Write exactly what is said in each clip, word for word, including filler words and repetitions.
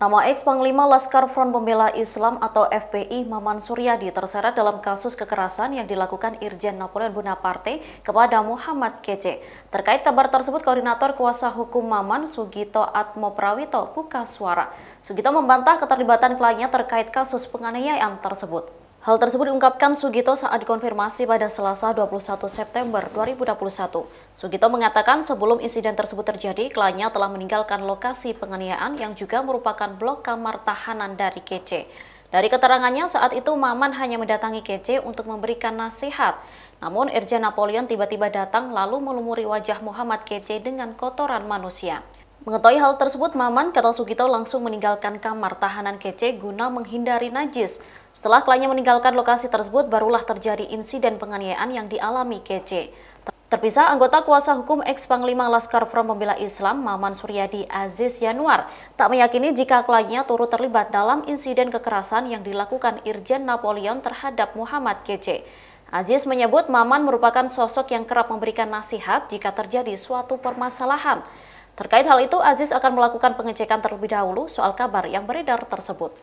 Nama ex-Panglima Laskar Front Pembela Islam atau F P I Maman Suryadi terseret dalam kasus kekerasan yang dilakukan Irjen Napoleon Bonaparte kepada Muhammad Kece. Terkait kabar tersebut, Koordinator Kuasa Hukum Maman, Sugito Atmoprawito, buka suara. Sugito membantah keterlibatan kliennya terkait kasus penganiayaan tersebut. Hal tersebut diungkapkan Sugito saat dikonfirmasi pada Selasa dua puluh satu September dua ribu dua puluh satu. Sugito mengatakan sebelum insiden tersebut terjadi, kliennya telah meninggalkan lokasi penganiayaan yang juga merupakan blok kamar tahanan dari Kece. Dari keterangannya, saat itu Maman hanya mendatangi Kece untuk memberikan nasihat. Namun Irjen Napoleon tiba-tiba datang lalu melumuri wajah Muhammad Kece dengan kotoran manusia. Mengetahui hal tersebut, Maman, kata Sugito, langsung meninggalkan kamar tahanan Kece guna menghindari najis. Setelah kliennya meninggalkan lokasi tersebut, barulah terjadi insiden penganiayaan yang dialami Kece. Terpisah, anggota kuasa hukum ex-Panglima Laskar Front Pembela Islam, Maman Suryadi Aziz Yanuar, tak meyakini jika kliennya turut terlibat dalam insiden kekerasan yang dilakukan Irjen Napoleon terhadap Muhammad Kece. Aziz menyebut Maman merupakan sosok yang kerap memberikan nasihat jika terjadi suatu permasalahan. Terkait hal itu, Aziz akan melakukan pengecekan terlebih dahulu soal kabar yang beredar tersebut.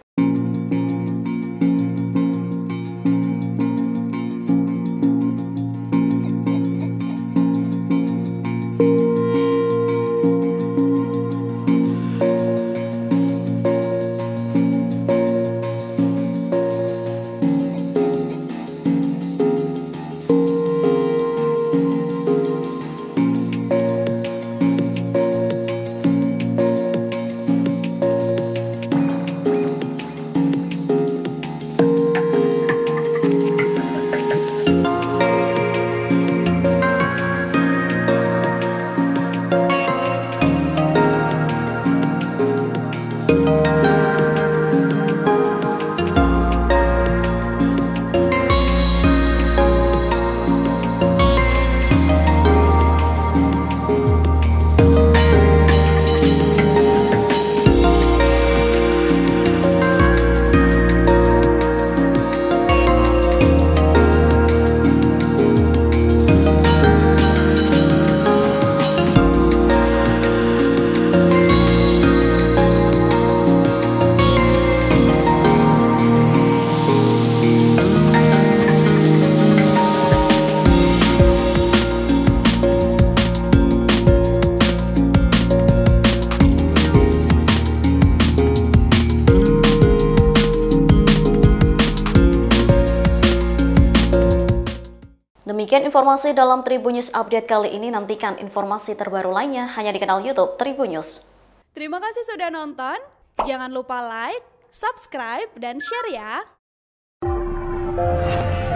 Demikian informasi dalam Tribun News Update kali ini. Nantikan informasi terbaru lainnya hanya di kanal YouTube Tribun News. Terima kasih sudah nonton. Jangan lupa like, subscribe, dan share ya.